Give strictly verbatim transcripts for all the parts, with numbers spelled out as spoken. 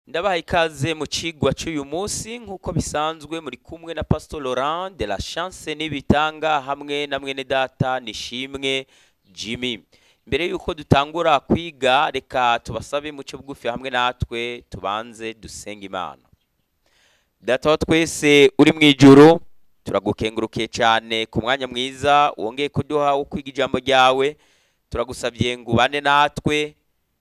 Ndabaha ikaze mu cigwa cy'uyu munsi nkuko bisanzwe muri kumwe na Pastor Laurent de la chance NIBITANGA hamwe na mwene data Nishimwe Jimmy. Mbere yuko dutangura kwiga reka tubasabe muce bugufi hamwe natwe tubanze dusenga Imana. Data wa twese uri mu ijuru turagukengurukiye cyane ku mwanya mwiza wongeye kuduha wo kwiga ijambo ryawe. Turagusabye ngo ubane natwe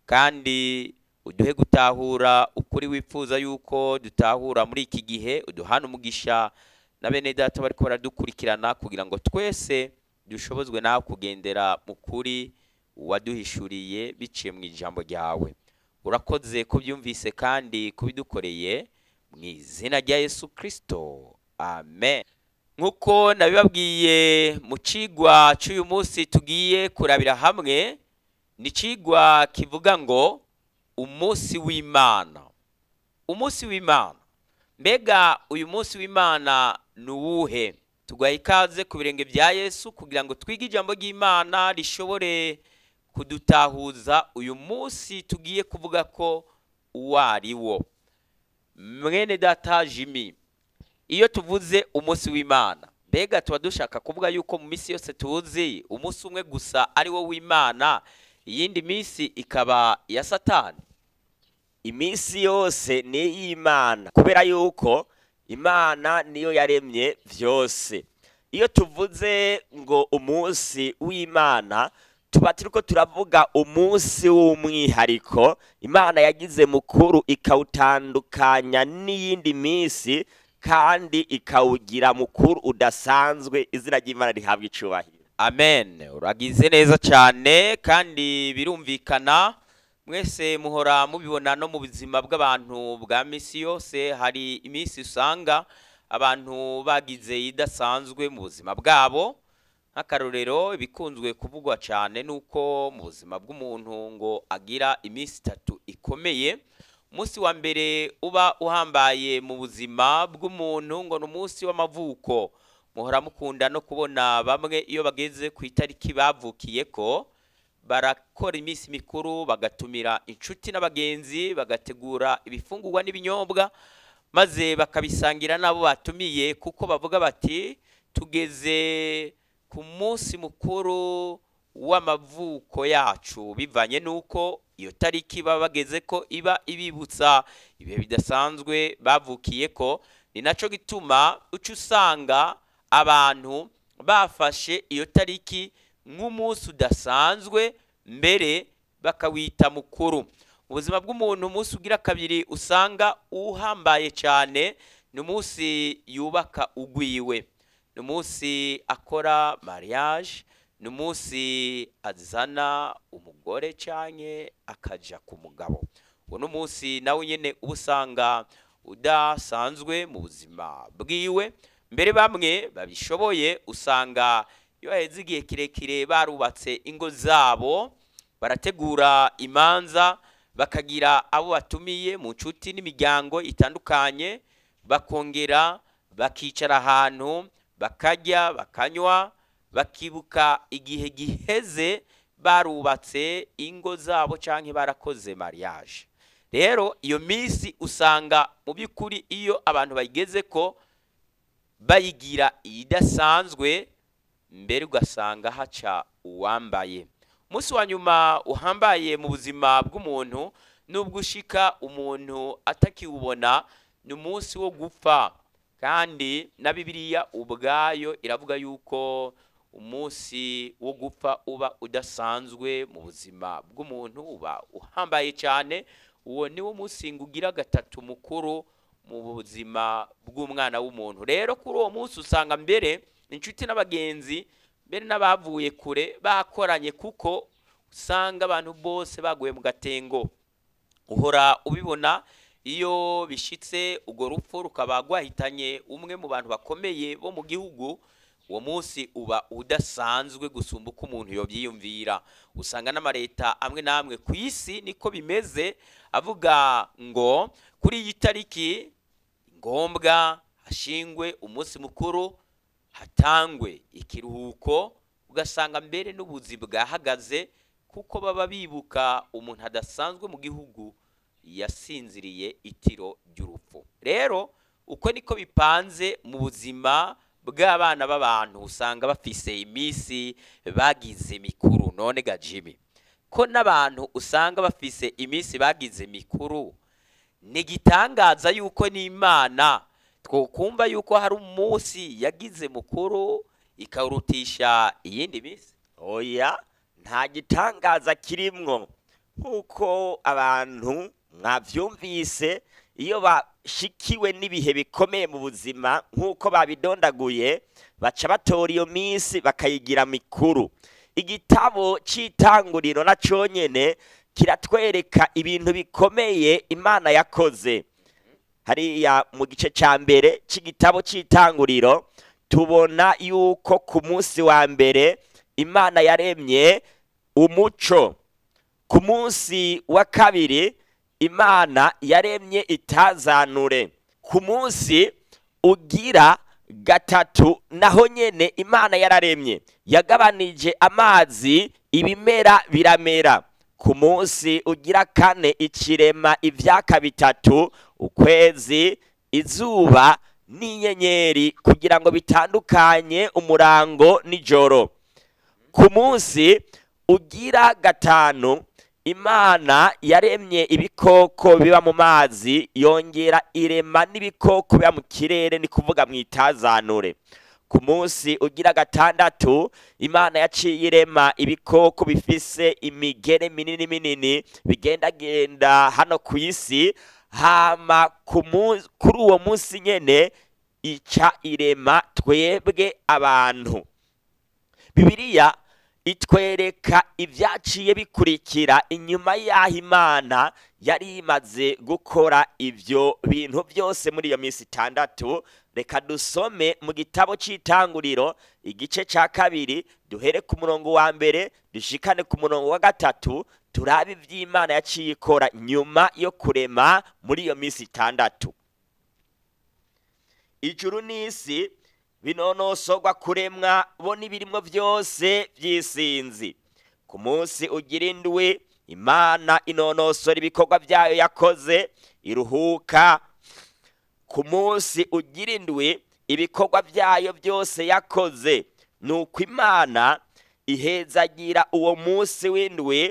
kandi uduhe gutahura ukuri wifuza yuko dutahura muri iki gihe. Uduhana umugisha na bene data bariko baradukurikirana kugira ngo twese dushobozwe nawe kugendera mu kuri waduhishuriye biciye mu ijambo ryawe. Urakoze ko byumvise kandi kubidukoreye mu izina rya Yesu Kristo, amen. Nkuko nabibabwiye mu cigwa cy'uyu munsi tugiye kurabira hamwe, ni cigwa kivuga ngo umunsi w'Imana. Umunsi w'Imana, mbega uyu munsi w'Imana ni uwuhe? Tugaha ikaze ku birenge bya Yesu kugira ngo twige ijambo ry'Imana rishobore kudutahuza uyu munsi tugiye kuvuga ko uwari wo. Mwene data Jimmy, iyo tuvuze umunsi w'Imana, mbega tuba dushaka kuvuga yuko mu minsi yose tuzi umunsi umwe gusa ari wo w'Imana, iyindi minsi ikaba ya Satani? Iminsi yose ni y'Imana kubera yuko Imana niyo yaremye vyose. Iyo tuvuze ngo umunsi w'Imana tuba turiko turavuga umunsi w'umwihariko Imana yagize mukuru ikawutandukanya n'iyindi minsi kandi ikawugira mukuru udasanzwe. Izina ry'Imana rihabwa icubahiro. Amen. Uragize neza cyane kandi birumvikana. Mwese muhora mubibona no mu buzima bw'abantu bwa misi yose, hari iminsi usanga abantu bagize idasanzwe mu buzima bwabo. Nk'akarorero bikunzwe kuvugwa cyane nuko mu buzima bw'umuntu ngo agira iminsi itatu ikomeye. Umunsi wa mbere uba uhambaye mu buzima bw'umuntu ngo ni umunsi w'amavuko. Muhora mukunda no kubona bamwe iyo bageze ku itariki bavukiyeko barakora iminsi mikuru, bagatumira inshuti n'abagenzi, bagategura ibifungurwa n'ibinyobwa maze bakabisangira nabo batumiye, kuko bavuga bati tugeze ku munsi mukuru w'amavuko yacu, bivanye nuko iyo tariki baba bageze ko iba ibibutsa ibihe bidasanzwe bavukiyeko. Ni naco gituma uca usanga abantu bafashe iyo tariki nk'umunsi udasanzwe, mbere bakawita mukuru. Mu buzima bw'umuntu umunsi ugira kabiri usanga uhambaye cyane, ni umunsi yubaka ugwiwe, ni umunsi akora mariage, ni umunsi azana umugore canke akaja ku mugabo. Uwo ni umunsi nawe nyene uba usanga udasanzwe mu buzima bwiwe. Mbere bamwe babishoboye usanga iyo haheze igihe kirekire barubatse ingo zabo, barategura imanza, bakagira abo batumiye mu nshuti n'imiryango itandukanye, bakongera bakicara ahantu bakarya bakanywa, bakibuka igihe giheze barubatse ingo zabo canke barakoze mariage. Rero iyo minsi usanga mu by'ukuri iyo abantu bayigeze ko bayigira idasanzwe, mbere ugasanga haca uwambaye. Umunsi wa nyuma uhambaye mu buzima bw'umuntu, nubwo ushika umuntu atakiwubona, ni umunsi wo gupfa. Kandi na Bibiliya ubwayo iravuga yuko umunsi wo gupfa uba udasanzwe mu buzima bw'umuntu, uba uhambaye cyane. Uwo ni wo munsi ugira gatatu mukuru mu buzima bw'umwana w'umuntu. Rero kuri uwo munsi usanga mbere inshuti n'abagenzi, mbere n'abavuye kure bakoranye, kuko usanga abantu bose baguye mu gatengo. Uhora ubibona iyo bishitse ugo rupfu rukaba rwahitanye umwe mu bantu bakomeye bo mu gihugu, uwo munsi uba udasanzwe gusumba uko umuntu yobyiyumvira. Usanga n'amareta amwe namwe ku isi niko bimeze, avuga ngo kuri iyi tariki ngombwa hashingwe umunsi mukuru, hatangwe ikiruhuko. Ugasanga mbere n'ubuzi bwahagaze, kuko baba bibuka umuntu adasanzwe mu gihugu yasinziriye itiro ry'urupfu. Rero uko niko bipanze mu buzima bw'abana b'abantu, usanga bafise imisi bagize mikuru. None ga Jimmy, ko n'abantu usanga bafise imisi bagize mikuru, nigitangaza yuko n'Imana twokumva yuko hari umunsi yagize mukuru ikawurutisha iyindi misi? Oya, nta gitangaza kirimwo, kuko abantu mwavyumvise iyo bashikiwe n'ibihe bikomeye mu buzima nk'uko babidondaguye, baca batora iyo misi bakayigira mikuru. Igitabo c'itanguriro na conyene kiratwereka ibintu bikomeye Imana yakoze. Hariya mu gice ca mbere c'igitabo c'itanguriro tubona yuko ku munsi wa mbere Imana yaremye umuco, ku munsi wa kabiri Imana yaremye itazanure, ku munsi ugira gatatu naho nyene Imana yararemye yagabanije amazi, ibimera biramera. Ku munsi ugira kane ikirema ivyaka bitatu, ukwezi, izuba n'inyenyeri, kugira ngo bitandukanye umurango n'ijoro. Ku munsi ugira gatanu Imana yaremye ibikoko biba mu mazi, yongera irema n'ibikoko biba mu kirere, ni kuvuga mu itazanure. Ku munsi ugira gatandatu Imana yaciye irema ibikoko bifise imigere minini minini bigendagenda hano ku isi, hama kuri uwo munsi nyene ica irema twebwe abantu. Bibiliya itwereka ivyaciye bikurikira inyuma y'aho Imana yari imaze gukora ivyo bintu byose muri iyo minsi itandatu. Reka dusome mu gitabo c'itanguriro igice ca kabiri, duhere ku murongo wa mbere dushikane ku murongo wa gatatu, turabe ivy'Imana yaciye ikora nyuma yo kurema muri iyo minsi itandatu. Ijuru n'isi binonosogwa kuremwa bo n'ibirimwo byose by'isinzi. Ku munsi ugira indwi Imana inonosora ibikorwa byayo yakoze, iruhuka. Ku munsi ugira indwi ibikorwa byayo byose yakoze, nuko Imana ihezagira uwo munsi w'indwi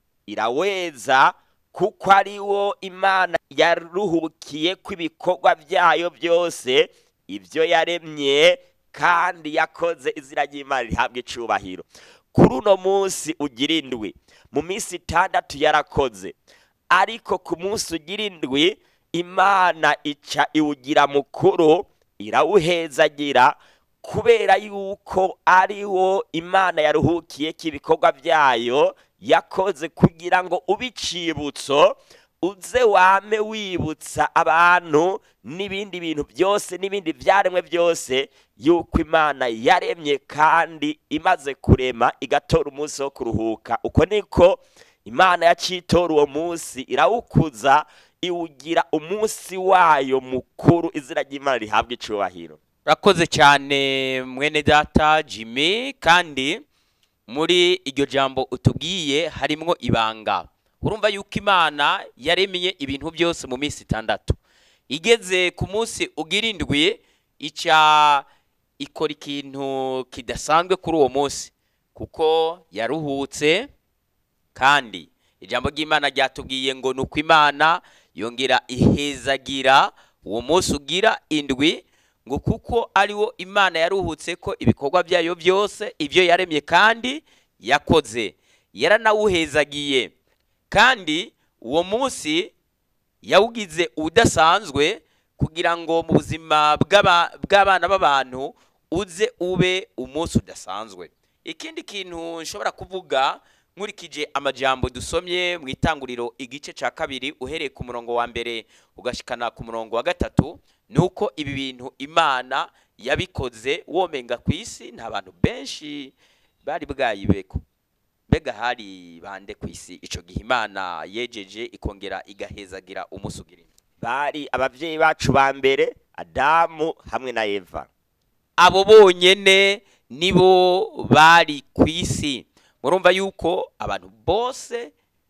iraweza, kuko ari wo Imana yaruhukiye kw'ibikorwa byayo byose ibyo yaremye kandi yakoze. Izina ry'Imana rihabwe icubahiro. Kuri uno munsi ugira indwi, mu minsi itandatu yarakoze, ariko ku munsi ugira indwi Imana ica iwugira mukuru, irawuhezagira, kubera yuko ari wo Imana yaruhukiye k'ibikorwa byayo yakoze, kugira ngo ubicibutso uze wame wibutsa abantu n'ibindi bintu byose n'ibindi byaremwe byose yuko Imana yaremye kandi imaze kurema igatora umunsi wo kuruhuka. Uko niko Imana yacitora uwo munsi, irawukuza, iwugira umunsi wayo mukuru. Izina ry'Imana rihabwe icubahiro. Rakoze cyane mwene data Jimmy, kandi muri iryo jambo utubwiye harimwo ibanga. Urumva yuko Imana yaremye ibintu byose mu minsi itandatu, igeze ku munsi ugira indwi ica ikora ikintu kidasanzwe kuri uwo munsi, kuko yaruhutse. Kandi ijambo ry'Imana ryatubwiye ngo nuko Imana yongera ihezagira uwo munsi ugira indwi, ngo kuko ari wo Imana yaruhutse ko ibikorwa byayo byose ibyo yaremye kandi yakoze, yaranawuhezagiye. Kandi uwo munsi yawugize udasanzwe kugira ngo mu buzima bw'abana b'abantu uze ube umunsi udasanzwe. Ikindi kintu nshobora kuvuga nkurikije amajambo dusomye mu itanguriro igice ca kabiri uhereye ku murongo wa mbere ugashikana ku murongo wa gatatu, nuko ibi bintu Imana yabikoze womenga ku isi nta bantu benshi bari bwayibeko. Mbega hari bande ku isi ico gihe Imana yejeje ikongera igahezagira umunsi ugira indwi? Bari abavyeyi bacu ba mbere, Adamu hamwe na Eva. Abo bonyene nibo bari ku isi. Murumva yuko abantu bose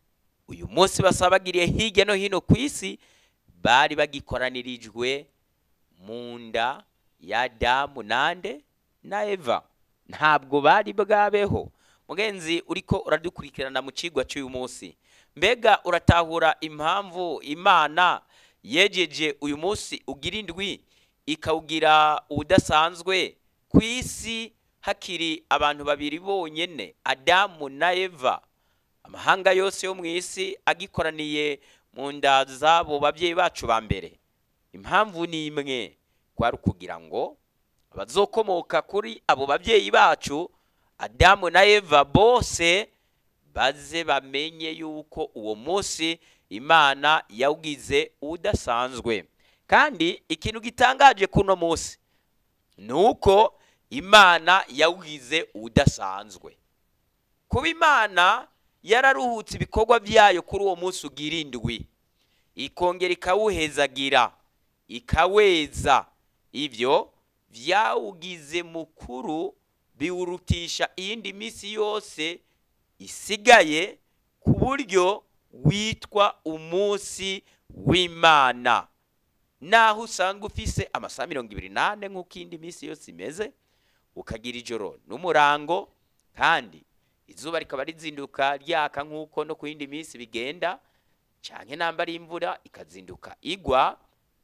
uyu munsi basabagiriye hirya no hino ku isi bari bagikoranirijwe mu nda ya Adamu nande na Eva, ntabwo bari bwabeho. Mugenzi uriko uradukurikirana mu cigwa cy'uyu munsi, mbega uratahura impamvu Imana yejeje uyu munsi ugira indwi ikawugira udasanzwe ku isi hakiri abantu babiri bonyene, Adamu na Eva, amahanga yose yo mu isi agikoraniye mu nda zabo babyeyi bacu ba mbere? Impamvu ni imwe, kwari kugira ngo abazokomoka kuri abo babyeyi bacu Adamu na Eva bose baze bamenye yuko uwo munsi Imana yawugize udasanzwe. Kandi ikintu gitangaje kuno munsi nuko Imana yawugize udasanzwe. Kuba Imana yararuhutse ibikorwa byayo kuri uwo munsi ugira indwi, ikongera ikawuhezagira ikaweza, ivyo vyawugize mukuru biwurutisha iyindi misi yose isigaye, ku buryo witwa umunsi w'Imana. Naho usanga ufise amasaha mirongo ibiri nane nk'uko iyindi misi yose imeze, ukagira ijoro n'umurango, kandi izuba rikaba rizinduka ryaka nk'uko no ku yindi misi bigenda, canke namba ari imvura ikazinduka igwa,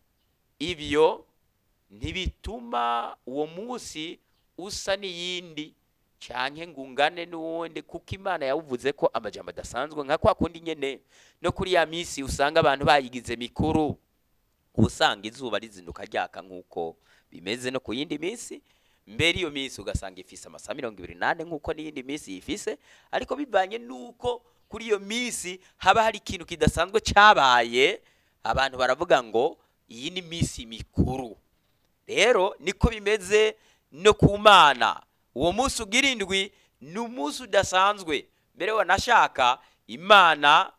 ivyo ntibituma uwo munsi usa n'iyindi canke ngungane n'uwundi, kuko Imana yawuvuze ko amajambo adasanzwe nka kwa kundi nyene no kuri ya misi usanga abantu bayigize mikuru, usanga izuba rizinduka ryaka nk'uko bimeze no ku yindi misi, mbere iyo misi ugasanga ifise amasaha mirongo ibiri nane nk'uko n'iyindi misi yifise, ariko bivanye n'uko kuri iyo misi haba hari ikintu kidasanzwe cabaye, abantu baravuga ngo iyi ni misi mikuru. Rero niko bimeze no ku Mana, uwo munsi ugira indwi ni umunsi udasanzwe. Mbere wanashaka Imana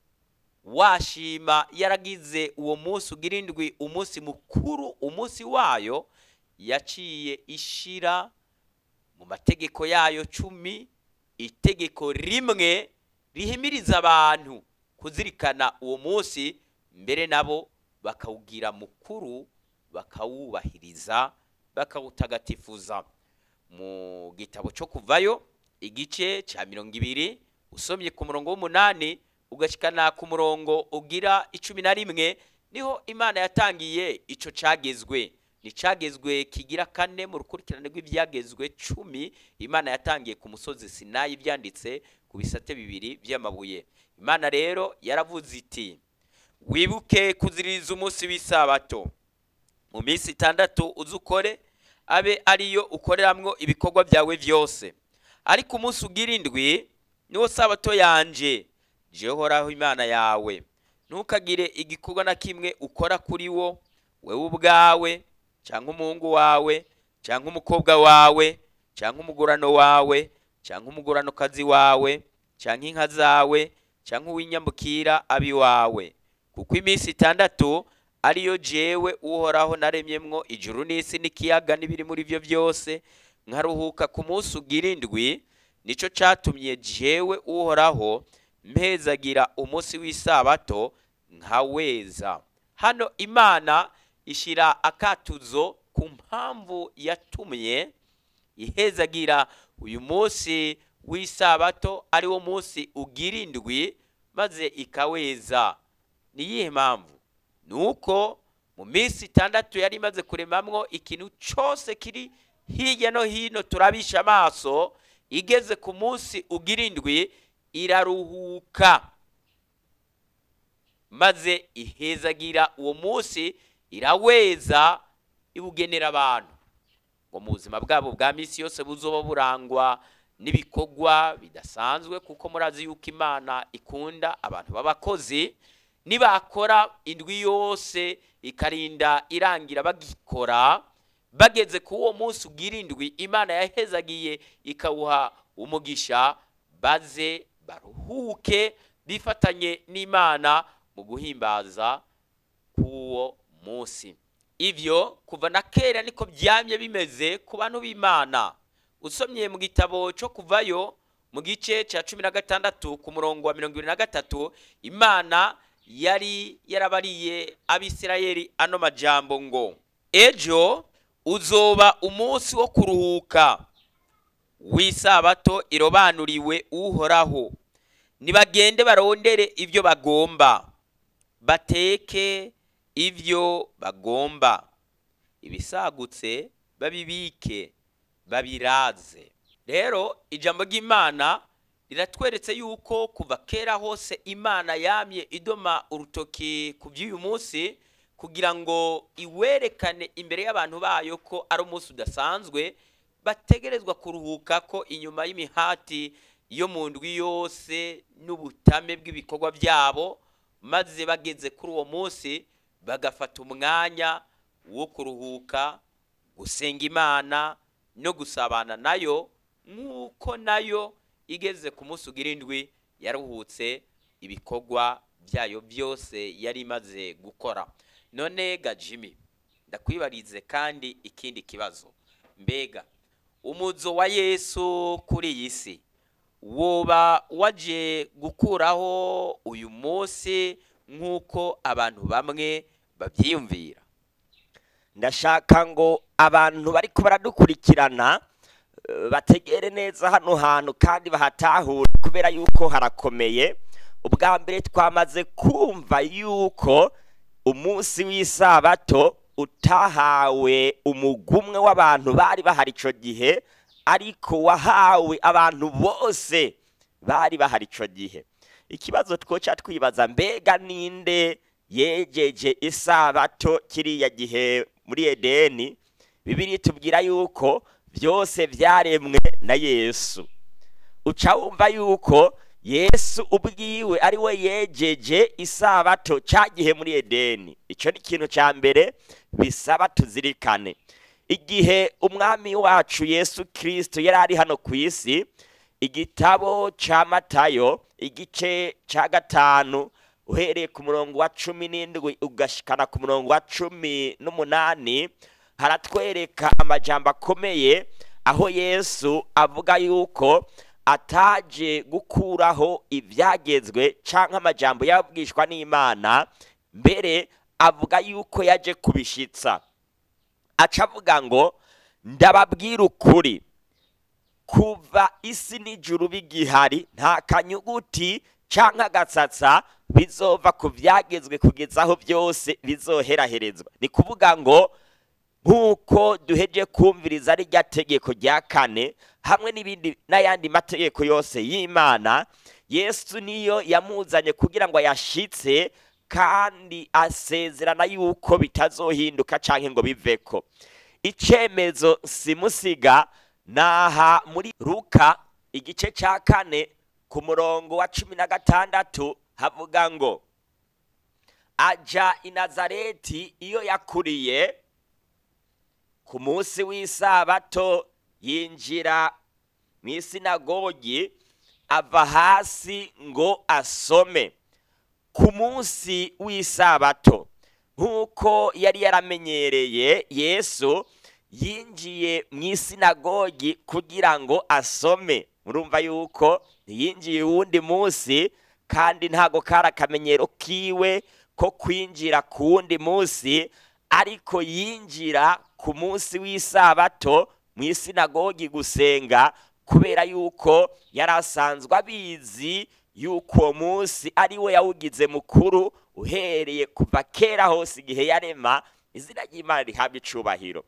washima yaragize uwo munsi ugira indwi umunsi mukuru, umunsi wayo, yaciye ishira mu mategeko yayo cumi itegeko rimwe rihimiriza abantu kuzirikana uwo munsi, mbere nabo bakawugira mukuru, bakawubahiriza, bakawutagatifuza. Mu gitabo cyo Kuvayo igice cya mirongo ibiri usomye ku murongo w'umunani ugashikana ku murongo ugira icumi na rimwe, niho Imana yatangiye ico cagezwe. Ni cagezwe kigira kane mu rukurikirane rw'ibyagezwe cumi Imana yatangiye ku musozi Sinayi, byanditse ku bisate bibiri by'amabuye. Imana rero yaravuze iti, wibuke kuziririza umunsi w'isabato, mu minsi itandatu uzukore abe ariyo ukoreramwo ibikorwa byawe byose, ariko umunsi ugira indwi niwo sabato yanje, Jehoraho Imana yawe. Ntukagire igikorwa na kimwe ukora kuri wo, wewe ubwawe cyangwa umuhungu wawe cyangwa umukobwa wawe cyangwa umugurano wawe cyangwa umuguranokazi wawe cyangwa inka zawe cyangwa uw'inyambukira abi wawe, kuko iminsi itandatu ariyo jewe Uhoraho naremyemwo ijuru n'isi n'ikiyaga n'ibiri muri byo byose, nkaruhuka ku munsi ugira indwi. Nico catumye jewe Uhoraho mpezagira umunsi w'isabato nkaweza. Hano Imana ishira akatuzo ku mpamvu yatumye ihezagira uyu munsi w'isabato ari wo munsi ugira indwi, maze ikaweza. Ni yihe mpamvu? Nuko mu minsi itandatu yari imaze kuremamwo ikintu cyose kiri hirya no hino turabisha amaso, igeze ku munsi ugira indwi iraruhuka, maze ihezagira uwo munsi, iraweza, ibugenera abantu ngo mu buzima bwabo bwa misi yose buzoba burangwa n'ibikorwa bidasanzwe, kuko murazi yuko Imana ikunda abantu b'abakozi. Nibakora indwi yose ikarinda irangira bagikora, bageze ku uwo munsi ugira indwi Imana yahezagiye ikawuha umugisha, baze baruhuke bifatanye n'Imana mu guhimbaza kuwo munsi. Ivyo kuva na kera niko byamye bimeze ku bantu b'Imana. Usomye mu gitabo cyo Kuvayo mu gice cya cumi na gatandatu ku murongo wa mirongo ibiri na gatatu, Imana yari yarabariye Abisirayeli ano majambo ngo ejo uzoba umunsi wo kuruhuka w'isabato irobanuriwe Uhoraho. Nibagende barondere ivyo bagomba, bateke ivyo bagomba, ibisagutse babibike babiraze. Rero ijambo ry'Imana riratweretse yuko kuva kera hose Imana yamye idoma urutoki ku by'uyu munsi kugira ngo iwerekane imbere y'abantu bayo ko ari umunsi udasanzwe bategerezwa kuruhuka ko inyuma y'imihati yo mu ndwi yose n'ubutame bw'ibikorwa byabo, maze bageze kuri uwo munsi bagafata umwanya wo kuruhuka, gusenga Imana no gusabana nayo, nk'uko nayo igeze ku munsi ugira indwi yaruhutse ibikorwa byayo byose yari imaze gukora. None ga Jimmy, ndakwibarize kandi ikindi kibazo, mbega umuzo wa Yesu kuri iyi si woba waje gukuraho uyu munsi nk'uko abantu bamwe babyiyumvira? Ndashaka ngo abantu bariko baradukurikirana bategere neza hano hantu kandi bahatahure, kubera yuko harakomeye. Ubwa mbere twamaze kumva yuko umunsi w'isabato utahawe umugumwe w'abantu bari bahari ico gihe, ariko wahawe abantu bose bari bahari ico gihe. Ikibazo twoca twibaza, mbega ninde yejeje isabato kiriya gihe muri Edeni? Bibiri tubwira yuko byose vyaremwe na Yesu. Uca wumva yuko Yesu ubwiwe ari we yejeje isabato cyagihe muri Edeni. Ico ni ikintu ca mbere bisaba tuzirikane. Igihe umwami wacu Yesu Kristo yari ari hano ku isi, igitabo ca Matayo igice ca gatanu uhereye ku murongo wa cumi n'indwi ugashikana ku murongo wa cumi n'umunani, haratwereka amajambo akomeye aho Yesu avuga yuko ataje gukuraho ibyagezwe canke amajambo yabwishwa n'Imana, mbere avuga yuko yaje kubishitsa. Aca avuga ngo ndababwira ukuri, kuva isi n'ijuru bigihari nta kanyuguti canke agatsatsa bizova ku vyagezwe kugeza aho byose bizoheraherezwa. Ni kuvuga ngo nk'uko duheje kumviriza ari rya tegeko rya kane hamwe n'ibindi n'ayandi mategeko yose y'Imana, Yesu niyo yamuzanye kugira ngo ayashitse kandi asezerana yuko bitazohinduka canke ngo biveko. Icemezo simusiga naha muri Luka igice ca kane ku murongo wa cumi na gatandatu havuga ngo aja i Nazareti iyo yakuriye, ku munsi w'isabato yinjira mw'isinagogi ava hasi ngo asome. Ku munsi w'isabato nk'uko yari yaramenyereye, Yesu yinjiye mw'isinagogi kugira ngo asome. Murumva yuko yinjiye uwundi munsi kandi ntago kari akamenyero kiwe ko kwinjira ku wundi munsi, ariko yinjira ku munsi w'isabato mw'isinagogi gusenga, kubera yuko yari asanzwe abizi yuko uwo munsi ari we yawugize mukuru uhereye kuva kera hose igihe yarema. Izina ry'Imana rihabwa icubahiro.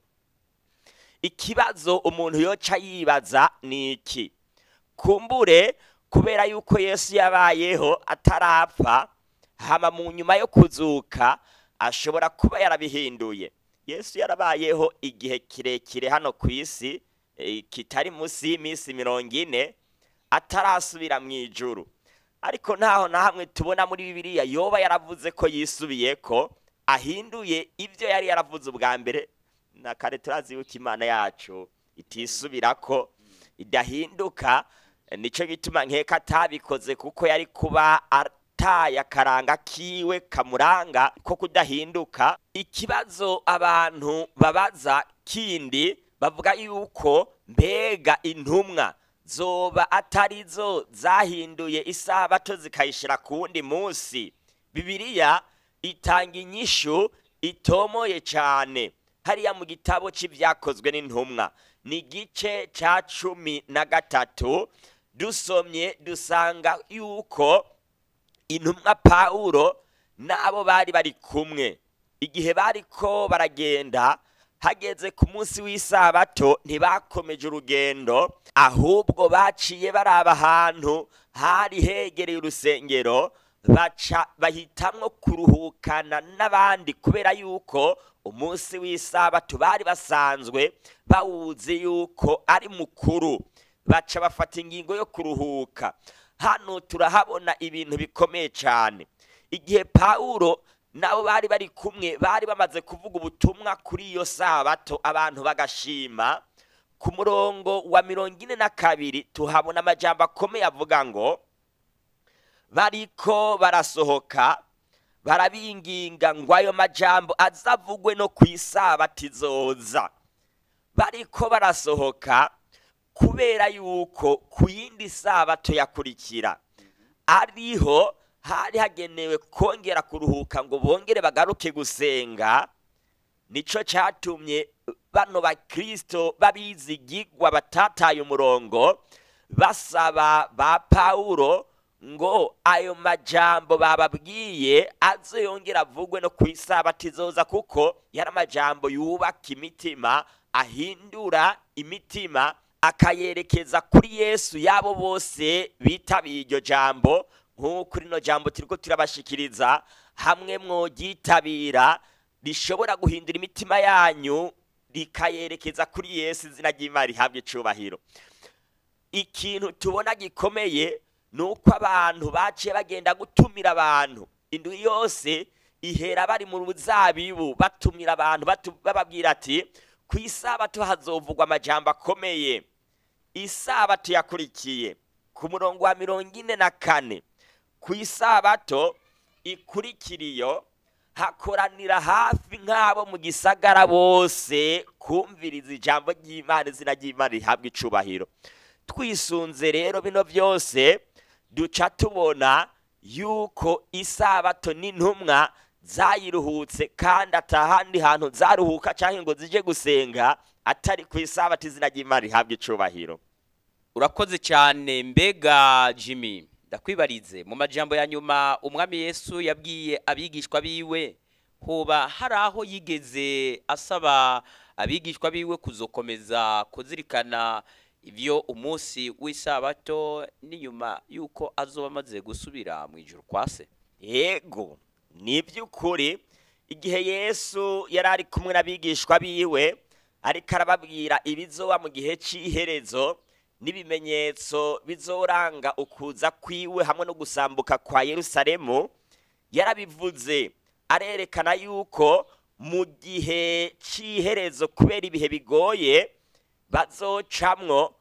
Ikibazo umuntu yoca yibaza ni iki? Kumbure kubera yuko Yesu yabayeho atarapfa, hama mu nyuma yo kuzuka ashobora kuba yarabihinduye. Yesu yarabayeho igihe kirekire hano ku isi, e, kitari munsi y'iminsi mirongo ine atarasubira mu ijuru. Ariko ntaho na hamwe tubona muri Bibiliya yoba yaravuze ko yisubiye ko ahinduye ibyo yari yaravuze ubwa mbere. Na kare turazi yuko Imana yacu itisubirako, idahinduka. Nico gituma nkeka atabikoze, kuko yari kuba ataye akaranga kiwe kamuranga ko kudahinduka. Ikibazo abantu babaza kindi bavuga yuko mbega intumwa zoba atarizo zahinduye isabato zikayishira ku wundi munsi. Bibiliya itanga inyishu itomoye cyane hariya mu gitabo c'ivyakozwe n'intumwa, ni igice ca cumi na gatatu. Dusomye dusanga yuko intumwa Pawulo n'abo bari bari kumwe, igihe bariko baragenda, hageze ku munsi w'isabato ntibakomeje urugendo, ahubwo baciye baraba ahantu hari hegereye urusengero, baca bahitamwo kuruhukana n'abandi, kubera yuko umunsi w'isabato bari basanzwe bawuzi yuko ari mukuru, baca bafata ingingo yo kuruhuka. Hano turahabona ibintu bikomeye cyane. Igihe Pawulo nabo bari bari kumwe bari bamaze kuvuga ubutumwa kuri iyo sabato, abantu bagashima, ku murongo wa mirongo ine na kabiri tuhabona amajambo akomeye avuga ngo bariko barasohoka barabinginga ngo ayo majambo azavugwe no kwisabato izoza. Bariko barasohoka kubera yuko ku yindi sabato yakurikira ariho hari hagenewe kongera kuruhuka ngo bongere bagaruke gusenga. Nico catumye bano bakristo babizigigwa batataye umurongo basaba ba Pawulo ngo ayo majambo bababwiye aze yongera avugwe no kwisabato izoza, kuko yari amajambo yubaka imitima, ahindura imitima, akayerekeza kuri Yesu yabo bose bitabiye iryo jambo. Nk'uko rino jambo turiko turabashikiriza, hamwe mwogitabira rishobora guhindura imitima yanyu rikayerekeza kuri Yesu, izina ry'Imana rihabwe icubahiro. Ikintu tubona gikomeye nuko abantu baciye bagenda gutumira abantu, indwi yose ihera bari mu ruzabibu batumira abantu bababwira ati ku isabato hazovugwa amajambo akomeye. Isabato yakurikiye ku murongo wa mirongo ine na kane, ku isabato ikurikiriyo hakoranira hafi nk'abo mu gisagara bose kumviriza ijambo ry'Imana, izina ry'Imana rihabwa icubahiro. Twisunze rero bino byose duca tubona yuko isabato n'intumwa zayiruhutse, kandi atahandi hantu zaruhuka cyangwa ngo zije gusenga atari ku isabato, izina ry'Imana rihabwa icubahiro. Urakoze cyane. Mbega Jimmy, ndakwibarize, mu majambo ya nyuma umwami Yesu yabwiye abigishwa biwe, hoba hari aho yigeze asaba abigishwa biwe kuzokomeza kuzirikana ivyo umunsi w'isabato n'inyuma yuko azoba amaze gusubira mu ijuru kwa se? Yego, ni by'ukuri. Igihe Yesu yari ari kumwe n'abigishwa biwe, ariko arababwira ibizoba mu gihe c'iherezo n'ibimenyetso bizoranga ukuza kwiwe hamwe no gusambuka kwa Yerusalemu, yarabivuze arerekana yuko mu gihe c'iherezo, kubera ibihe bigoye bazocamwo,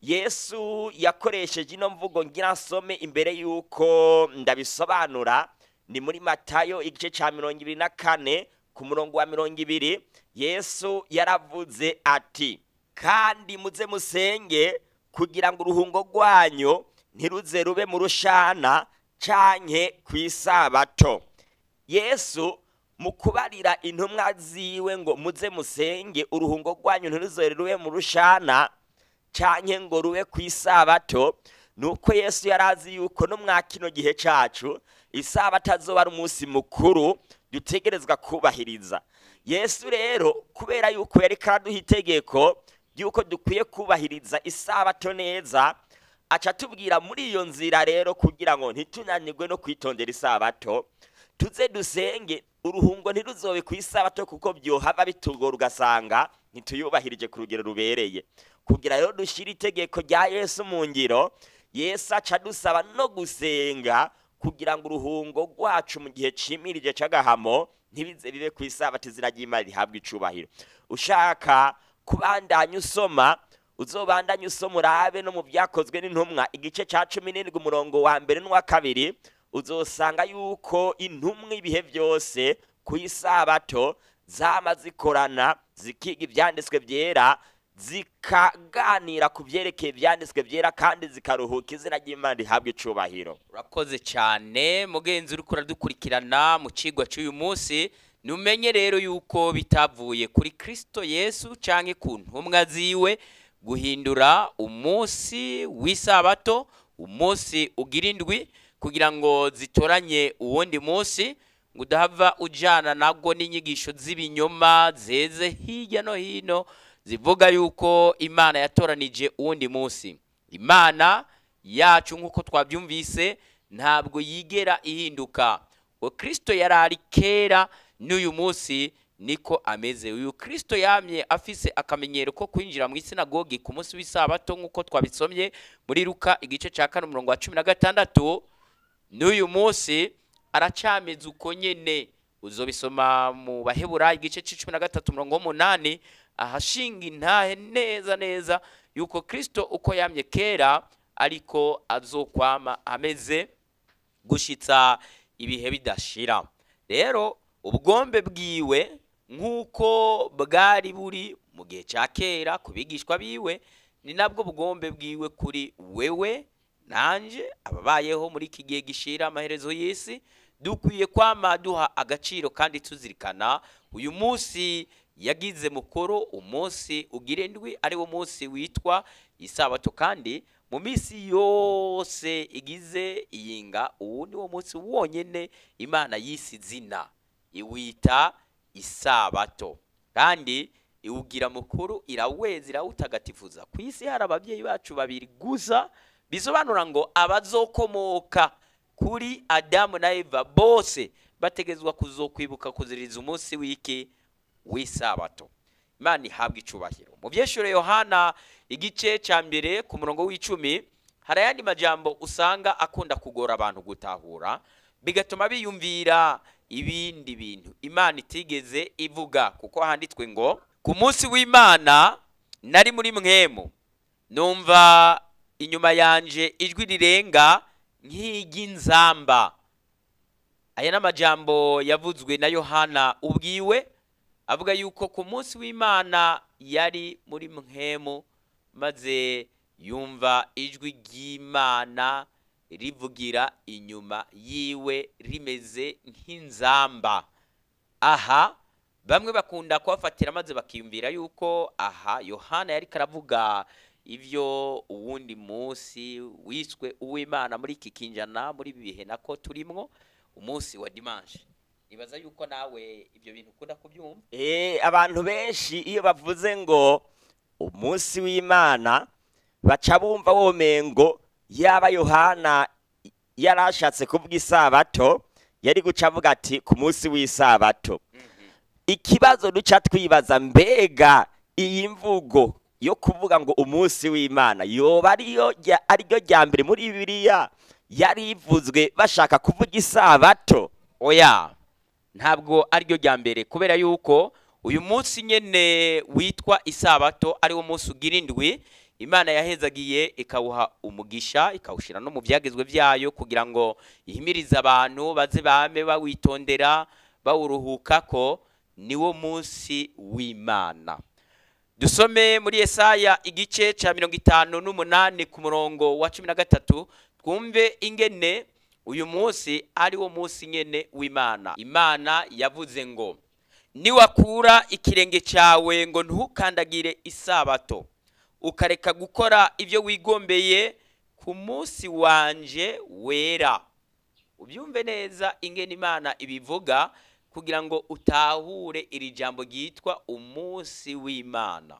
Yesu yakoresheje ino mvugo ngira nsome imbere yuko ndabisobanura. Ni muri Matayo igice ca mirongo ibiri na kane ku murongo wa mirongo ibiri. Yesu yaravuze ati, kandi muze musenge kugira ngo uruhungo rwanyu ntiruze rube mu rushana canke kw'isabato. Yesu mu kubarira intumwa ziwe ngo muze musenge uruhungo rwanyu ntiruze rube mu rushana canke ngo rube kw'isabato, nuko Yesu yarazi yuko no mwa kino gihe cacu isabato azoba ari umunsi mukuru dutegerezwa kubahiriza. Yesu rero kubera yuko yari karaduha itegeko yuko dukwiye kubahiriza isabato neza, aca tubwira muri iyo nzira rero kugira ngo ntitunanirwe no kwitondera isabato, tuze dusenge uruhungo ntiruzobe kw'isabato, kuko byohava bitugora ugasanga ntituyubahirije ku rugero rubereye. Kugira rero dushira itegeko rya Yesu mu ngiro, Yesu aca dusaba no gusenga kugira ngo uruhungo rwacu mu gihe cimirije c'agahamo ntibize bibe kw'isabato, izina ry'Imana rihabwa icubahiro. Ushaka kubandanya usoma, uzobandanya usoma urabe no mu byakozwe n'intumwa igice ca cumi n'indwi umurongo wa mbere n'uwa kabiri, uzosanga yuko intumwa ibihe byose ku isabato zama zikorana zikiga ivyanditswe byera, zikaganira ku byerekeye byanditswe byera kandi zikaruhuka izina ry'Imana rihabwa icubahiro. urakoze cyane mugenzi uri kuradukurikirana mu cigwa cy'uyu munsi. Numenye rero yuko bitavuye kuri Kristo Yesu canke ku ntumwa ziwe guhindura umunsi w'isabato umunsi ugira indwi kugira ngo zitoranye uwundi munsi ngo udahava ujana nabwo n'inyigisho z'ibinyoma zeze hirya no hino zivuga yuko Imana yatoranije uwundi munsi. Imana yacu nk'uko twabyumvise ntabwo yigera ihinduka. Ngo Kristo yarari kera n'uyu munsi niko ameze. Uyu Kristo yamye afise akamenyero ko kwinjira mu isinagogi ku munsi w'isabato nk'uko twabisomye muri Luka igice cya kane umurongo wa cumi na gatandatu. N'uyu munsi aracameze uko nyene. Uzobisoma mu Baheburayo igice cumi na gatatu umurongo w'umunani ahashinga intahe neza neza yuko Kristo uko yamye kera ariko azokwama ameze gushitsa ibihe bidashira. Rero ubugombe bwiwe nk'uko bwari buri mu gihe cya kera ku bigishwa biwe ni nabwo bugombe bwiwe kuri wewe nanje ababayeho muri iki gihe gishira amaherezo y'isi. Dukwiye kwama duha agaciro kandi tuzirikana uyu munsi yagize mukoro umunsi ugira indwi ari wo munsi witwa isabato, kandi mu minsi yose igize iyinga uwu ni wo munsi wonyene Imana yisi zina iwita isabato kandi iwugira mukuru iraweza irawutagatifuza. Ku isi hari ababyeyi bacu babiri gusa bisobanura ngo abazokomoka kuri Adamu na Eva bose bategezwa kuzokwibuka kuziriza umunsi w'iki w'isabato. Imana ihabwa icubahiro. Mu vyeshure Yohana igice ca mbere ku murongo w'icumi hari ayandi majambo usanga akunda kugora abantu gutahura bigatuma biyumvira ibindi bintu Imana itigeze ivuga, kuko handitswe ngo ku munsi w'Imana nari muri mwemu numva inyuma yanje ijwi rirenga nk'iry'inzamba. Aya n'amajambo yavuzwe na Yohana ubwiwe avuga yuko ku munsi w'Imana yari muri mwemu maze yumva ijwi ry'Imana rivugira inyuma yiwe rimeze nk'inzamba. Aha bamwe bakunda kubafatira maze bakiyumvira yuko aha Yohana yari karavuga ivyo uwundi munsi wiswe uw'Imana muri iki kinjana muri bihe nako turimwo umunsi wa dimanche. Nibaza yuko nawe ibyo bintu ukunda kubyumva. Eh, abantu benshi iyo bavuze ngo umunsi w'Imana baca bumva womengo yaba Yohana yarashatse kuvuga isabato yari guca avuga ati ku munsi w'isabato. mm -hmm. Ikibazo duca twibaza, mbega iyi mvugo yo kuvuga ngo umunsi w'Imana yoba ariyo ariryo rya mbere muri Bibiliya yari ivuzwe bashaka kuvuga isabato? Oya, ntabwo ariryo rya mbere, kubera yuko uyu munsi nyene witwa isabato ari wo munsi ugira indwi Imana yahezagiye ikawuha umugisha ikawushira no mu byagezwe byayo kugira ngo ihimirize abantu baze bame bawitondera bawuruhukako. Niwo munsi w'Imana. Dusome muri Yesaya igice ca mirongo itanu n'umunani ku murongo wa cumi na gatatu twumve ingene uyu munsi ari wo munsi nyene w'Imana. Imana yavuze ngo niwakura ikirenge cyawe ngo ntukandagire isabato ukareka gukora ibyo wigombeye ku munsi wanje wera. Ubyumve neza ingene Imana ibivuga kugira ngo utahure iri jambo ryitwa umunsi w'Imana.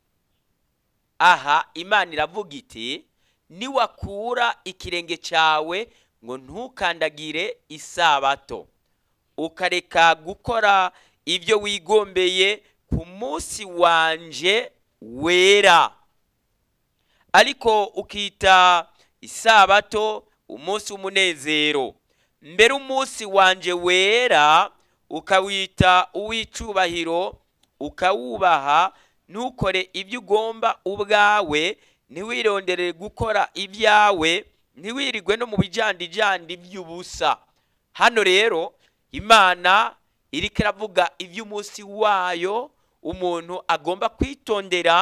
Aha Imana iravuga iti niwakura ikirenge cyawe ngo ntukandagire isabato ukareka gukora ibyo wigombeye ku munsi wanje wera, ariko ukita isabato umunsi w'umunezero, mbere umunsi wanje wera ukawita uw'icubahiro ukawubaha, ntukore ibyo ugomba ubwawe, ntiwirondere gukora ibyawe, ntiwirigwe no mu bijandijandi by'ubusa. Hano rero Imana iriko iravuga iby'umunsi wayo umuntu agomba kwitondera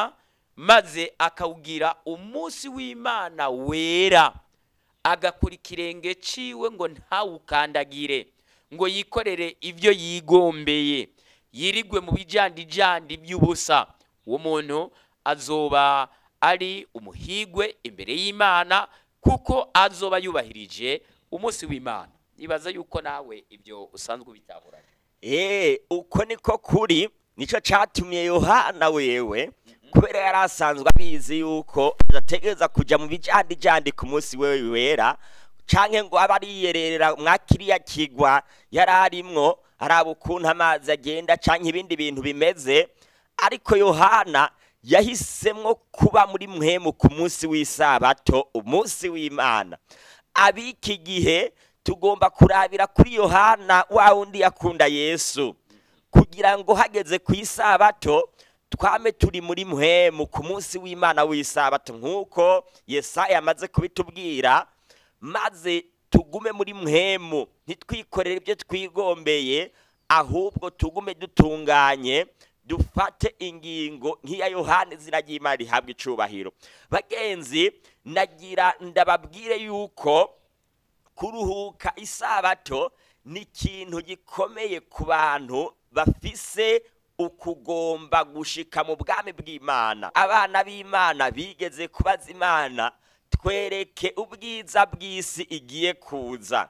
maze akawugira umunsi w'Imana wera, agakora ikirenge ciwe ngo ntawukandagire, ngo yikorere ivyo yigombeye, yirigwe mu bijandijandi by'ubusa. Uwo muntu azoba ari umuhigwe imbere y'Imana, kuko azoba yubahirije umunsi w'Imana. Nibaza yuko nawe ibyo usanzwe bitahuranye. Eh, uko niko kuri, nico catumye Yohana wewe kubera yari asanzwe abizi yuko adategereza kuja mu bijandijandi ku munsi wewe wera, canke ngo aba ariyerera mwakiriya kigwa yari arimwo araba ukuntu amazi agenda canke ibindi bintu bimeze. Ariko Yohana yahisemwo kuba muri mpwemu ku munsi w'isabato, umunsi w'Imana. Abiki gihe tugomba kurabira kuri Yohana wa wundi yakunda Yesu, kugira ngo hageze ku isabato twame turi muri mpwemu ku munsi w'Imana w'isabato, nk'uko Yesaya amaze kubitubwira, maze tugume muri mpwemu, ntitwikorere ibyo twigombeye, ahubwo tugume dutunganye, dufate ingingo nk'iya Yohana, izina ry'Imana rihabwa icubahiro. Bagenzi, nagira ndababwire yuko kuruhuka isabato ni ikintu gikomeye ku bantu bafise ukugomba gushika mu bwami bw'Imana. Abana b'Imana bigeze kubaza Imana, twereke ubwiza bw'isi igiye kuza.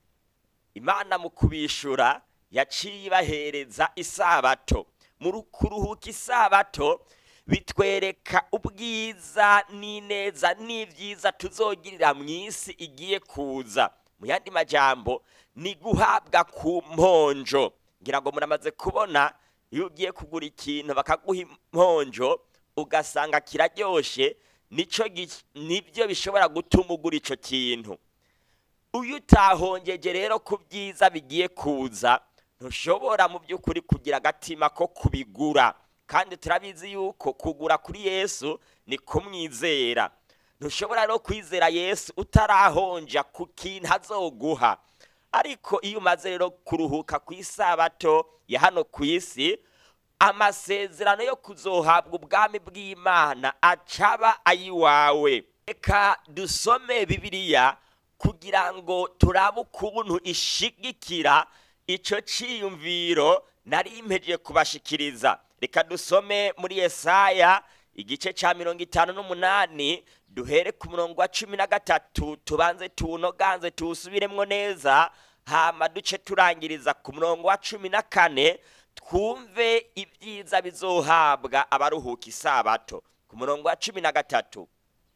Imana mu kubishura yaciye ibahereza isabato. Mu kuruhuka isabato bitwereka ubwiza n'ineza n'ivyiza tuzogirira mu isi igiye kuza. Mu yandi majambo ni guhabwa ku mponjo. Ngira ngo muramaze kubona iyo ugiye kugura ikintu bakaguha imponjo ugasanga kiraryoshe, nico nibyo bishobora gutuma ugura ico kintu. Uyu utahongeje rero ku byiza bigiye kuza, ntushobora mu by'ukuri kugira agatima ko kubigura. Kandi turabizi yuko kugura kuri Yesu ni kumwizera. Ntushobora no kwizera Yesu utarahonja ku kintu azoguha. Ariko iyo umaze rero kuruhuka ku isabato ya hano ku isi, amasezerano yo kuzohabwa ubwami bw'Imana acaba ayiwawe. Reka dusome Bibiliya kugira ngo turabe ukuntu ishigikira ico ciyumviro nari impeje kubashikiriza. Reka dusome muri Yesaya igice ca mirongo itanu n'umunani, duhere ku murongo wa cumi na gatatu, tubanze tuwunoganze tuwusubiremwo neza, hama duce turangiriza ku murongo wa cumi na kane, twumve ibyiza bizohabwa abaruhuka isabato. Ku murongo wa cumi na gatatu,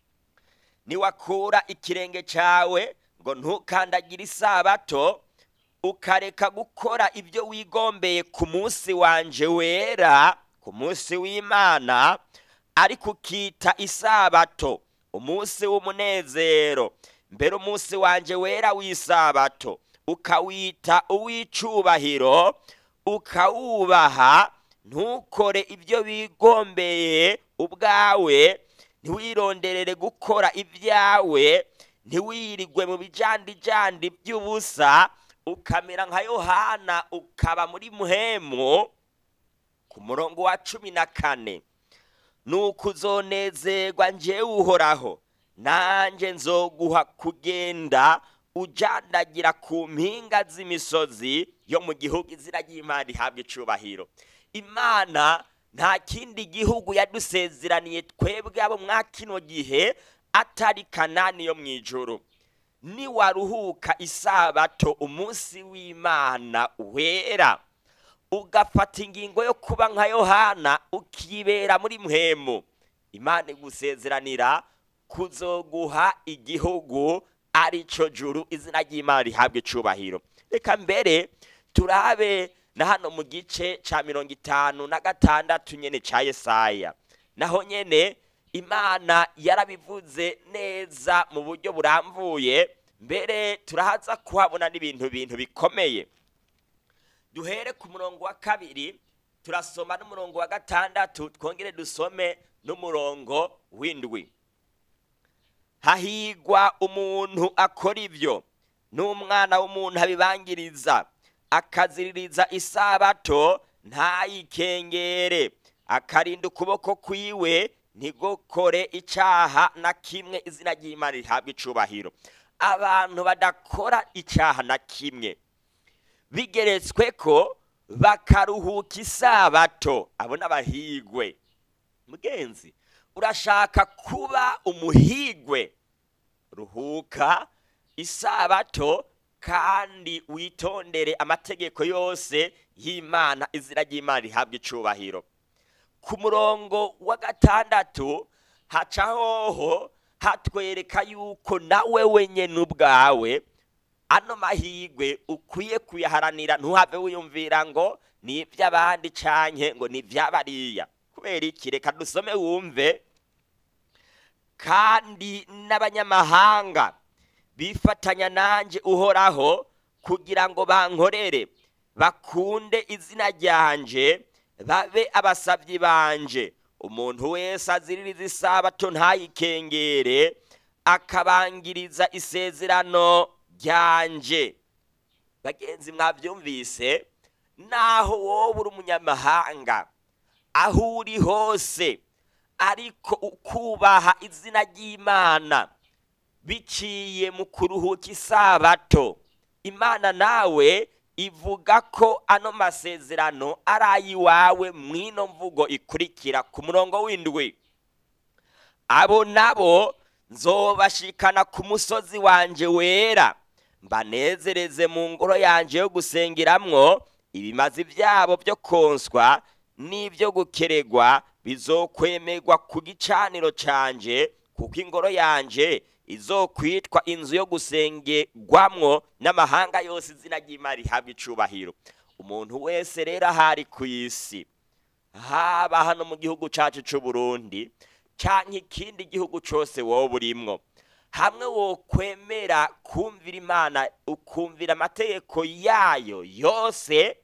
niwakura ikirenge cawe ngo ntukandagire isabato, ukareka gukora ibyo wigombeye ku munsi wanje wera, ku munsi w'Imana, ariko ukita isabato umunsi w'umunezero, mbere umunsi wanje wera w'isabato ukawita uw'icubahiro, ukawubaha, ntukore ibyo wigombeye ubwawe, ntiwironderere gukora ibyawe, ntiwirigwe mu bijandijandi by'ubusa, ukamera nka Yohana ukaba muri mpwemu. Ku murongo wa cumi na kane, nuko uzonezerwa njyewe Uhoraho, nanje nzoguha kugenda ujandagira ku mpinga z'imisozi yo mu gihugu, izina ry'Imana rihabwa icubahiro. Imana nta kindi gihugu yadusezeraniye twebwe abo mwa kino gihe atari Kanani yo mwijuru. Ni waruhuka isabato umunsi w'Imana wera, ugafata ingingo yo kuba nka Yohana ukibera muri mpwemu, Imana igusezeranira kuzoguha igihugu arico juru, izina ry'Imana rihabwe icubahiro. Reka mbere turabe na hano mu gice ca mirongo itanu na gatandatu nyene ca Yesaya, naho nyene Imana yarabivuze neza mu buryo buramvuye, mbere turahaza kuhabona n'ibintu bintu bikomeye. Duhere ku murongo wa kabiri, turasoma n'umurongo wa gatandatu, twongere dusome n'umurongo w'indwi. Hahigwa umuntu akora ivyo, n'umwana w'umuntu abibangiriza, akaziririza isabato ntayikengere, akarinda ukuboko kwiwe ntigokore icaha na kimwe, izina ry'Imana rihabwa icubahiro. Abantu badakora icaha na kimwe bigeretswe ko bakaruhuka isabato, abo n'abahigwe. Mugenzi, urashaka kuba umuhigwe, ruhuka isabato kandi witondere amategeko yose y'Imana, izina ry'Imana rihabwa icubahiro. Ku murongo wa gatandatu haca hoho hatwereka yuko nawe wenyene ubwawe ano mahigwe ukwiye kuyaharanira, ntuhave wiyumvira ngo ni ivy'abandi canke ngo ni ivy'abariya. Kubera iki? Reka dusome wumve. Kandi n'abanyamahanga bifatanya nanje uhoraho kugira ngo bankorere, bakunde izina ryanje, babe abasavyi banje. Umuntu wese aziririza isabato ntayikengere, akabangiriza isezerano ryanje. Bagenzi, mwavyumvise? Naho wowe uri umunyamahanga, aho uri hose, ariko ukubaha izina ry'Imana biciye mu kuruhuka isabato, Imana nawe ivuga ko ano masezerano ari ayiwawe mwino mvugo ikurikira ku murongo w'indwi. Abo nabo nzobashikana ku musozi wanje wera, mbanezereze mu ngoro yanje yo gusengeramwo, ibimazi vyabo byo konswa n'ibyo gukeregwa bizokwemerwa ku gicaniro canje, kuko ingoro yanje izokwitwa inzu yo gusengerwamwo n'amahanga yose, izina ry'Imana rihabwa icubahiro. Umuntu wese rero ahari ku isi, haba hano mu gihugu cacu c'u Burundi canke ikindi gihugu cose wowe urimwo, hamwe wo kwemera kumvira Imana, ukumvira amategeko yayo yose,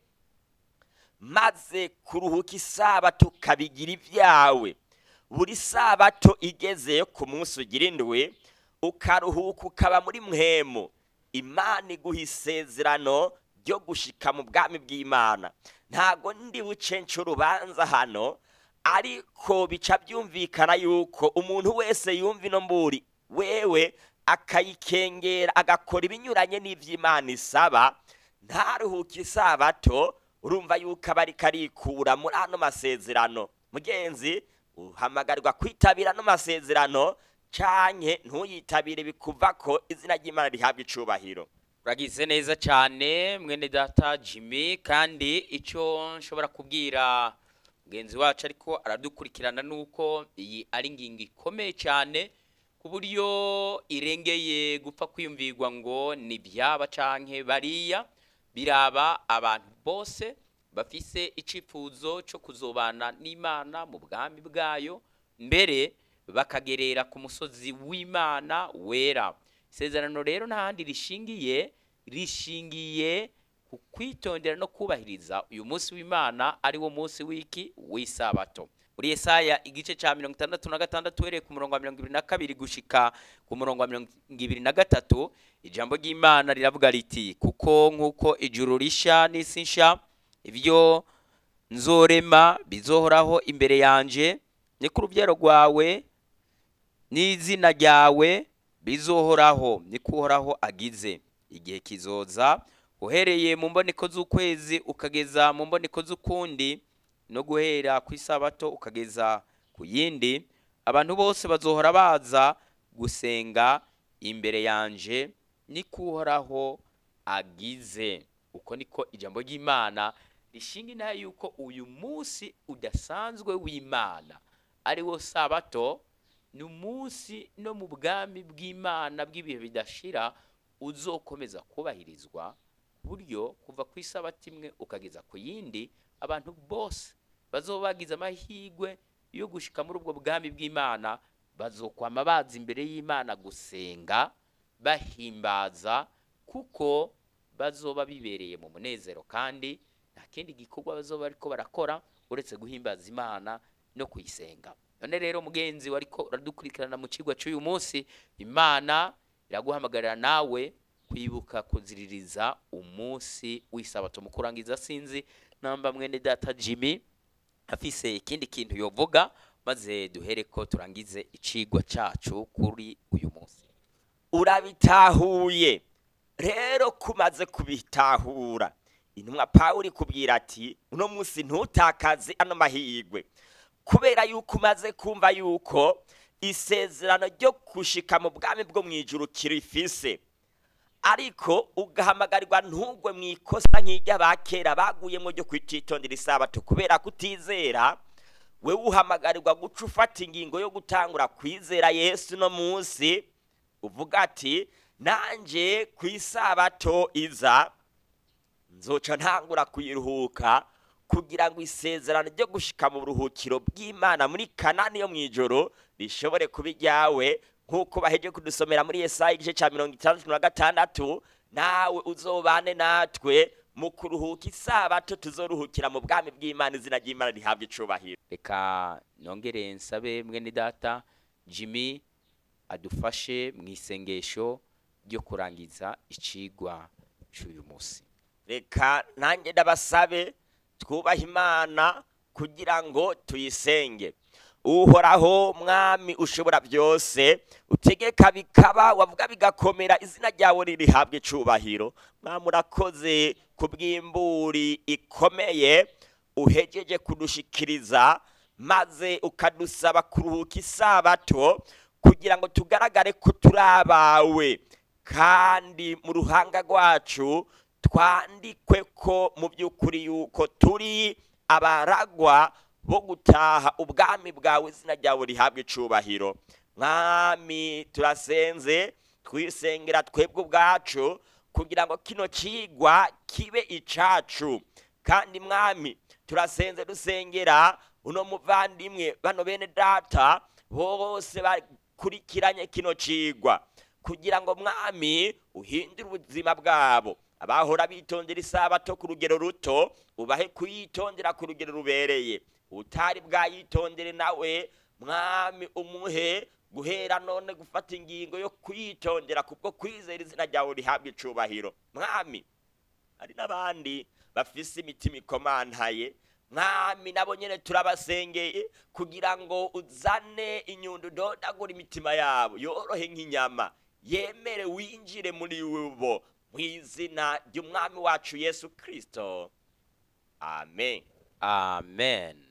maze kuruhuka isabato ukabigira ivyawe, buri sabato igeze ku munsi ugira indwi ukaruhuka ukaba muri mpwemu, Imana iguha isezerano ryo gushika mu bwami bw'Imana. Ntago ndi bucenca urubanza hano, ariko bica byumvikana yuko umuntu wese yumva ino mburi wewe akayikengera agakora ibinyuranye n'ivy'Imana isaba, ntaruhuka isabato, urumva yuko abari karikura muri ano masezerano. Mugenzi, uhamagarirwa kwitabira no masezerano canke ntuyitabire, bikuva ko izina ry'Imana rihabwa icubahiro. Uragize neza cyane mwene data Jimmy, kandi ico nshobora kubwira mugenzi wacu ariko aradukurikirana nuko iyi ari ngingo ikomeye cyane, ku buryo irengeye gupfa kwiyumvirwa ngo ni byaba canke bariya. Biraba abantu bose bafise icifuzo cyo kuzobana n'Imana mu bwami bwayo, mbere bakagerera ku musozi w'Imana wera. Isezerano rero ntahandi rishingiye, rishingiye ku kwitondera no kubahiriza uyu munsi w'Imana, ari wo munsi w'iki w'isabato. Muri Yesaya igice ca mirongo itandatu na gatandatu uhereye ku murongo wa mirongo ibiri na kabiri gushika ku murongo wa mirongo ibiri na gatatu, ijambo ry'Imana riravuga riti, kuko nk'uko ijuru risha n'isi nsha, ibyo nzorema bizohoraho imbere yanje, ni ku rubyaro rwawe n'izina ryawe bizohoraho, ni kuhoraho agize. Igihe kizoza uhereye mu mboneko z'ukwezi ukageza mu mboneko z'ukundi, no guhera ku isabato ukageza ku yindi, abantu bose bazohora baza gusenga imbere yanje, ni kuhoraho agize. Uko niko ijambo ry'Imana rishinga inaha yuko uyu munsi udasanzwe w'Imana ari wo sabato, ni umunsi no mu bwami bw'Imana bw'ibihe bidashira uzokomeza kubahirizwa, buryo kuva ku isabato imwe ukageza ku yindi abantu bose bazobagiza amahigwe yo gushika muri ubwo bwami bw'Imana, bazokwama baza imbere y'Imana gusenga bahimbaza, kuko bazoba bibereye mu munezero, kandi nta kindi gikorwa bazoba ariko barakora uretse guhimbaza Imana no kuyisenga. None rero mugenzi wariko uradukurikirana mu cigwa cy'uyu munsi, Imana iraguhamagarira nawe kwibuka kuziririza umunsi w'isabato. Mu kurangiza, sinzi namba mwene data Jimmy afise ikindi kintu yovuga maze duhereko turangize icigwa cacu kuri uyu munsi. Urabitahuye rero kumaze kubitahura intumwa Pawulo kubwira ati uno munsi ntutakaze ano mahirwe kubera yuko umaze kumva yuko isezerano ryo kushika mu bwami bwo mwijuru kirifise, ariko ugahamagarirwa ntugwe mwikosa nk'irya bakera baguyemo ryo kwititondera isabato kubera kutizera. We uhamagarirwa guca ufata ingingo yo gutangura kwizera Yesu no munsi, uvuga ati nanje ku isabato iza nzoca ntangura kuyiruhuka kugira ngo isezerano ryo gushika mu buruhukiro bw'Imana muri Kanani yo mwijoro rishobore kuba iryawe, nk'uko baheje kudusomera muri Yesaya igice ca mirongo itandatu na gatandatu. Nawe uzobane natwe mu kuruhuka isabato, tuzoruhukira mu bwami bw'Imana, izina ry'Imana rihabwa icubahiro. Reka nongere nsabe mwene data Jimmy adufashe mu isengesho ryo kurangiza icigwa cy'uyu munsi. Reka nanjye ndabasabe twubaha Imana kugira ngo tuyisenge. Uhoraho mwami ushobora byose, utegeka bikaba, wavuga bigakomera, izina ryawe ririhabwa icubahiro. Mwami urakoze kubw'imburi ikomeye uhejeje kudushikiriza, maze ukadusaba kuruhuka isabato kugira ngo tugaragare ko turabawe, kandi mu ruhanga rwacu twandikwe ko mu by'ukuri yuko turi abaragwa bo gutaha ubwami bwawe, izina ryawe rihabwa icubahiro. Mwami turasenze twisengera twebwe ubwacu kugira ngo kino cigwa kibe icacu, kandi mwami turasenze dusengera uno muvandimwe, bano bene data bose bakurikiranye kino cigwa, kugira ngo mwami uhindure ubuzima bwabo. Abahora bitondera isabato ku rugero ruto ubahe kuyitondera ku rugero rubereye, utari bwayitondere nawe mwami umuhe guhera none gufata ingingo yo kuyitondera kubwo kwizera, izina ryawe rihabwa icubahiro. Mwami hari n'abandi bafise imitima ikomantaye, mwami nabo nyene turabasengeye kugira ngo uzane inyundo dodagura imitima yabo yorohe nk'inyama, yemere winjire muri bo mu izina ry'umwami wacu Yesu Kristo, amen. Amen.